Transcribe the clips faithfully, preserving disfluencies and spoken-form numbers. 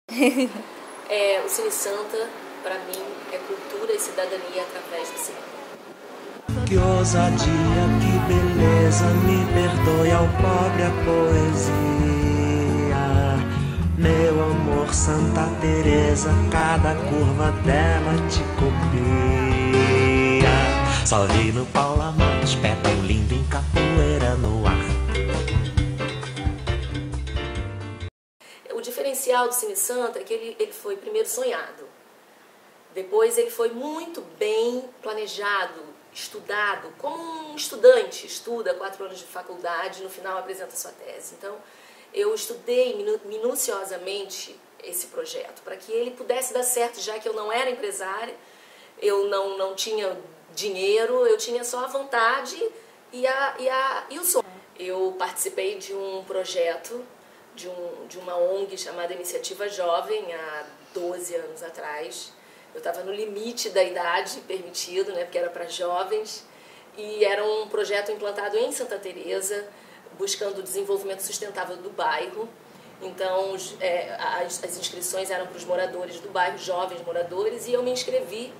É, o Cine Santa, para mim, é cultura e cidadania através do cinema. Que ousadia, que beleza, me perdoe ao pobre a poesia. Meu amor, Santa Teresa, cada curva dela te copia. Só vi no Paula Matos, pé tão lindo em capoeira no ar. O diferencial do Cine Santa é que ele, ele foi primeiro sonhado. Depois ele foi muito bem planejado, estudado, como um estudante estuda quatro anos de faculdade e no final apresenta sua tese. Então, eu estudei minu minuciosamente esse projeto para que ele pudesse dar certo, já que eu não era empresária, eu não, não tinha dinheiro, eu tinha só a vontade e, a, e, a, e o sonho. Eu participei de um projeto, de, um, de uma O N G chamada Iniciativa Jovem, há doze anos atrás. Eu estava no limite da idade permitido, né, porque era para jovens, e era um projeto implantado em Santa Teresa, buscando o desenvolvimento sustentável do bairro. Então, é, as, as inscrições eram para os moradores do bairro, jovens moradores, e eu me inscrevi.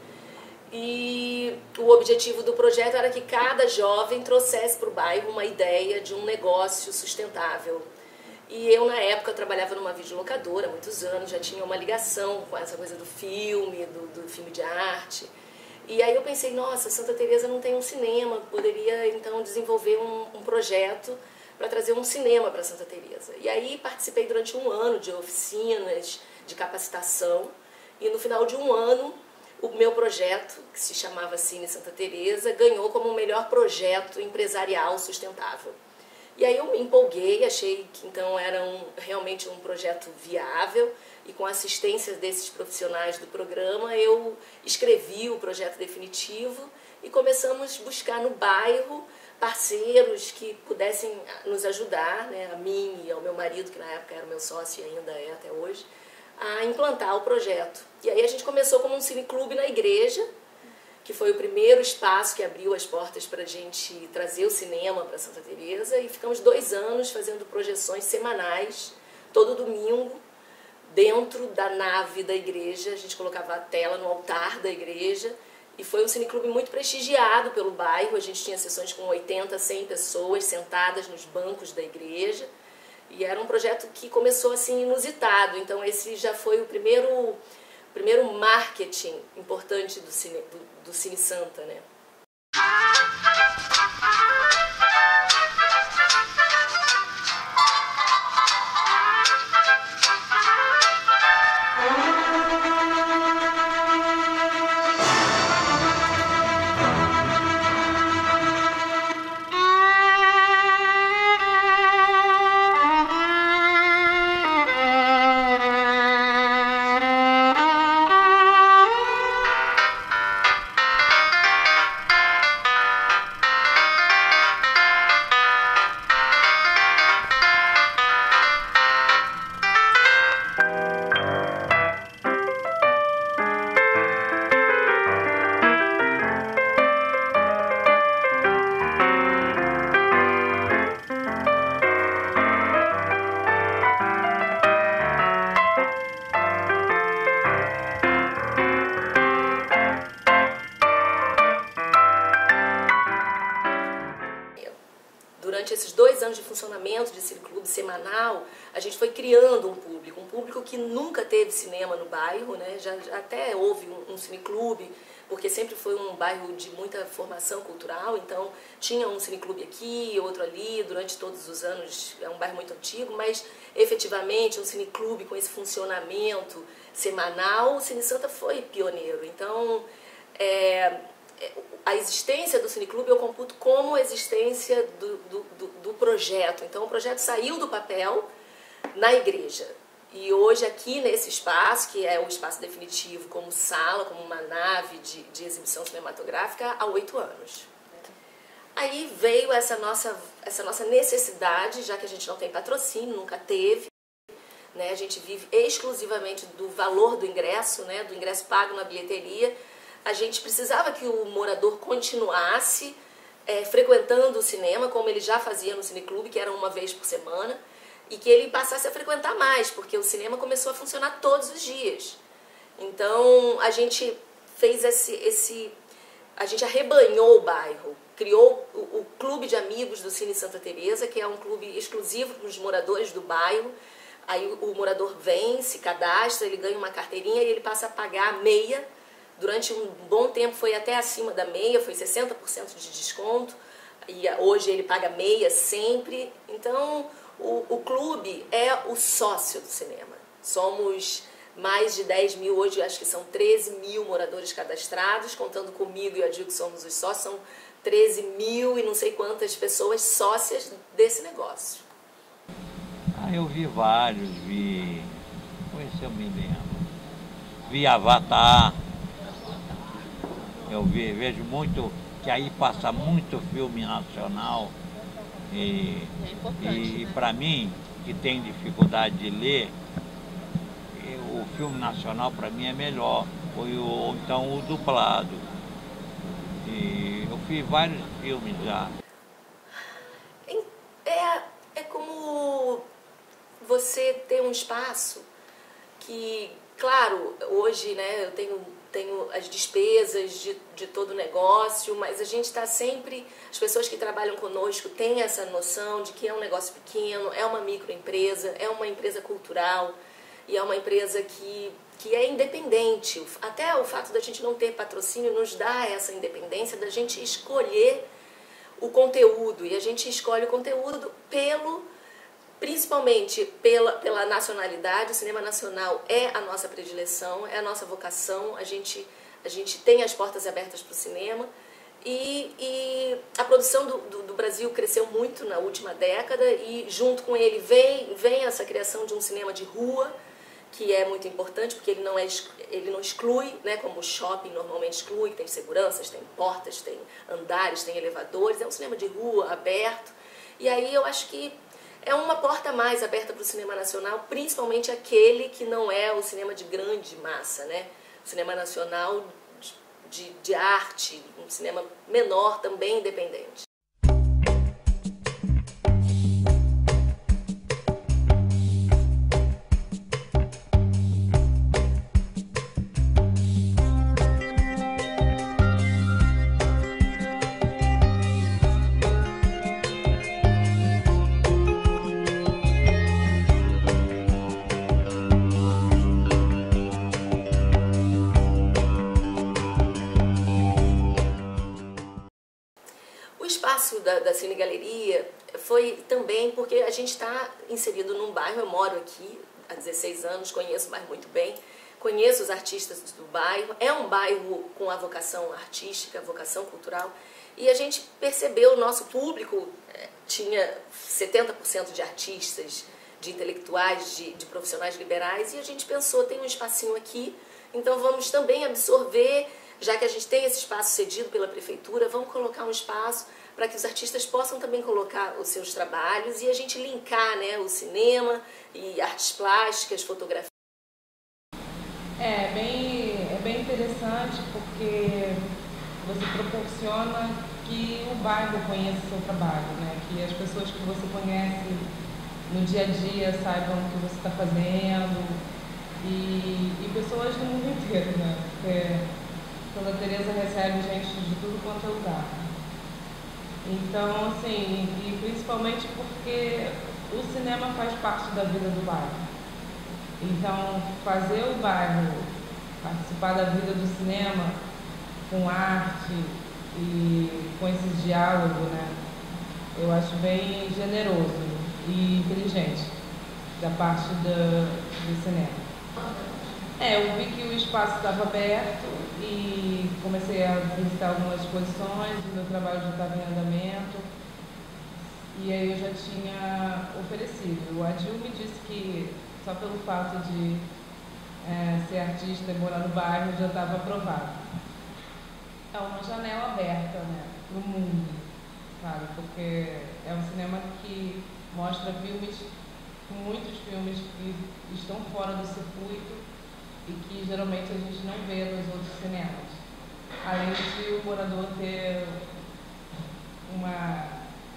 E o objetivo do projeto era que cada jovem trouxesse para o bairro uma ideia de um negócio sustentável. E eu, na época, trabalhava numa videolocadora há muitos anos, já tinha uma ligação com essa coisa do filme, do, do filme de arte. E aí eu pensei, nossa, Santa Teresa não tem um cinema, poderia então desenvolver um, um projeto para trazer um cinema para Santa Teresa. E aí participei durante um ano de oficinas, de capacitação, e no final de um ano o meu projeto, que se chamava Cine Santa Teresa, ganhou como o melhor projeto empresarial sustentável. E aí eu me empolguei, achei que então era um, realmente um projeto viável, e com a assistência desses profissionais do programa eu escrevi o projeto definitivo e começamos a buscar no bairro parceiros que pudessem nos ajudar, né, a mim e ao meu marido, que na época era meu sócio e ainda é até hoje, a implantar o projeto. E aí a gente começou como um cineclube na igreja, que foi o primeiro espaço que abriu as portas para a gente trazer o cinema para Santa Teresa, e ficamos dois anos fazendo projeções semanais, todo domingo, dentro da nave da igreja. A gente colocava a tela no altar da igreja, e foi um cineclube muito prestigiado pelo bairro. A gente tinha sessões com oitenta, cem pessoas sentadas nos bancos da igreja, e era um projeto que começou assim inusitado. Então esse já foi o primeiro... primeiro marketing importante do Cine, do, do Cine Santa, né? Durante esses dois anos de funcionamento de cineclube semanal, a gente foi criando um público, um público que nunca teve cinema no bairro, né? Já, já até houve um, um cineclube, porque sempre foi um bairro de muita formação cultural, então tinha um cineclube aqui, outro ali, durante todos os anos. É um bairro muito antigo, mas efetivamente um cineclube com esse funcionamento semanal, o Cine Santa foi pioneiro. Então, é, a existência do cineclube eu computo como a existência do, do, do, do projeto. Então o projeto saiu do papel na igreja. E hoje aqui nesse espaço, que é o espaço definitivo como sala, como uma nave de, de exibição cinematográfica, há oito anos. Aí veio essa nossa, essa nossa necessidade, já que a gente não tem patrocínio, nunca teve, né? A gente vive exclusivamente do valor do ingresso, né? Do ingresso pago na bilheteria. A gente precisava que o morador continuasse é, frequentando o cinema, como ele já fazia no cineclube, que era uma vez por semana. e que ele passasse a frequentar mais, porque o cinema começou a funcionar todos os dias. Então a gente fez esse, esse a gente arrebanhou o bairro, criou o, o Clube de Amigos do Cine Santa Teresa, que é um clube exclusivo para os moradores do bairro. Aí o, o morador vem, se cadastra, ele ganha uma carteirinha e ele passa a pagar meia. Durante um bom tempo foi até acima da meia, foi sessenta por cento de desconto. E hoje ele paga meia sempre. Então o, o clube é o sócio do cinema. Somos mais de dez mil, hoje acho que são treze mil moradores cadastrados, contando comigo e a Dil, que somos os sócios, são treze mil e não sei quantas pessoas sócias desse negócio. Ah, eu vi vários, vi... Esse eu me lembro. Vi Avatar. Eu vi, vejo muito, que aí passa muito filme nacional. E, é importante, e né? Para mim, que tem dificuldade de ler, o filme nacional para mim é melhor. Foi o, ou então o dublado. E eu fiz vários filmes já. É, é como você ter um espaço que, claro, hoje, né, eu tenho, tenho as despesas de, de todo o negócio, mas a gente está sempre, as pessoas que trabalham conosco têm essa noção de que é um negócio pequeno, é uma microempresa, é uma empresa cultural e é uma empresa que, que é independente. Até o fato da gente não ter patrocínio nos dá essa independência da gente escolher o conteúdo, e a gente escolhe o conteúdo pelo, principalmente pela, pela nacionalidade. O cinema nacional é a nossa predileção, é a nossa vocação, a gente, a gente tem as portas abertas para o cinema, e, e a produção do, do, do Brasil cresceu muito na última década, e junto com ele vem, vem essa criação de um cinema de rua, que é muito importante, porque ele não, é, ele não exclui, né, como o shopping normalmente exclui, tem seguranças, tem portas, tem andares, tem elevadores, é um cinema de rua, aberto. E aí eu acho que é uma porta mais aberta para o cinema nacional, principalmente aquele que não é o cinema de grande massa, né? O cinema nacional de, de, de arte, um cinema menor, também independente. O espaço da, da Cine Galeria foi também porque a gente está inserido num bairro. Eu moro aqui há dezesseis anos, conheço o bairro muito bem, conheço os artistas do bairro. É um bairro com a vocação artística, a vocação cultural, e a gente percebeu, o nosso público é, tinha setenta por cento de artistas, de intelectuais, de, de profissionais liberais, e a gente pensou, tem um espacinho aqui, então vamos também absorver. Já que a gente tem esse espaço cedido pela prefeitura, vamos colocar um espaço para que os artistas possam também colocar os seus trabalhos e a gente linkar, né, o cinema e artes plásticas, fotografia. É bem, é bem interessante porque você proporciona que o bairro conheça o seu trabalho, né? Que as pessoas que você conhece no dia a dia saibam o que você está fazendo, e, e pessoas do mundo inteiro, né? Porque Santa Teresa recebe gente de tudo quanto é lugar. Então, assim, e principalmente porque o cinema faz parte da vida do bairro. Então, fazer o bairro participar da vida do cinema com arte e com esse diálogo, né? Eu acho bem generoso e inteligente da parte do, do cinema. É, eu vi que o espaço estava aberto e comecei a visitar algumas exposições, o meu trabalho já estava em andamento, e aí eu já tinha oferecido. O Adil me disse que só pelo fato de é, ser artista e morar no bairro já estava aprovado. É uma janela aberta, né, para o mundo, sabe? Porque é um cinema que mostra filmes, muitos filmes que estão fora do circuito e que geralmente a gente não vê nos outros cinemas. Além de o morador ter uma,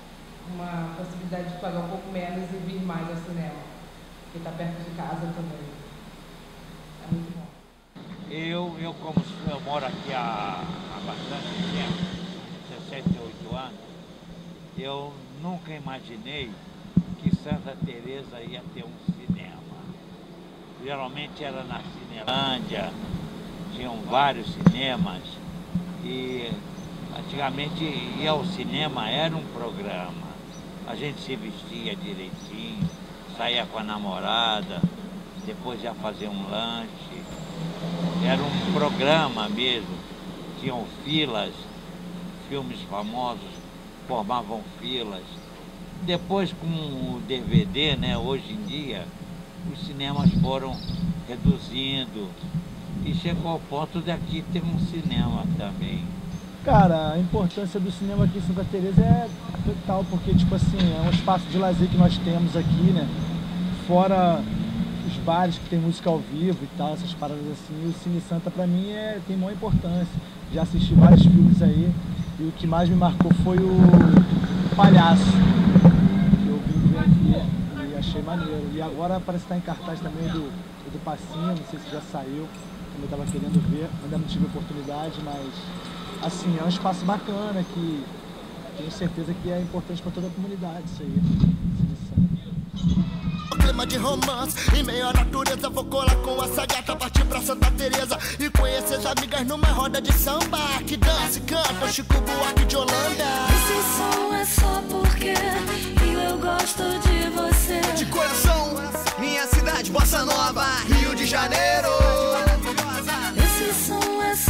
uma possibilidade de pagar um pouco menos e vir mais ao cinema, que está perto de casa também. É muito bom. Eu, eu como eu moro aqui há, há bastante tempo, sessenta e oito anos, eu nunca imaginei que Santa Teresa ia ter um cinema. Geralmente era na Cinelândia, tinham vários cinemas e antigamente ir ao cinema era um programa. A gente se vestia direitinho, saía com a namorada, depois ia fazer um lanche. Era um programa mesmo, tinham filas, filmes famosos formavam filas. Depois com o D V D, né, hoje em dia, os cinemas foram reduzindo e chegou ao ponto de aqui ter um cinema também. Cara, a importância do cinema aqui em Santa Teresa é total, porque tipo assim, é um espaço de lazer que nós temos aqui, né? Fora os bares que tem música ao vivo e tal, essas paradas assim, e o Cine Santa pra mim é, tem maior importância. Já assisti vários filmes aí e o que mais me marcou foi o Palhaço, que eu vim ver aqui e achei maneiro. E agora parece que tá em cartaz também do, do Passinho, não sei se já saiu, como eu tava querendo ver, ainda não tive oportunidade, mas assim, é um espaço bacana que tenho certeza que é importante para toda a comunidade isso aí. Clima de romance, em meio à natureza, vou colar com essa gata, partir pra Santa Teresa e conhecer as amigas numa roda de samba que dança e canta o Chico Buarque de Holanda. Esse som é só porque eu gosto de você. De coração, minha cidade, Bossa Nova, Rio de Janeiro. Esse som é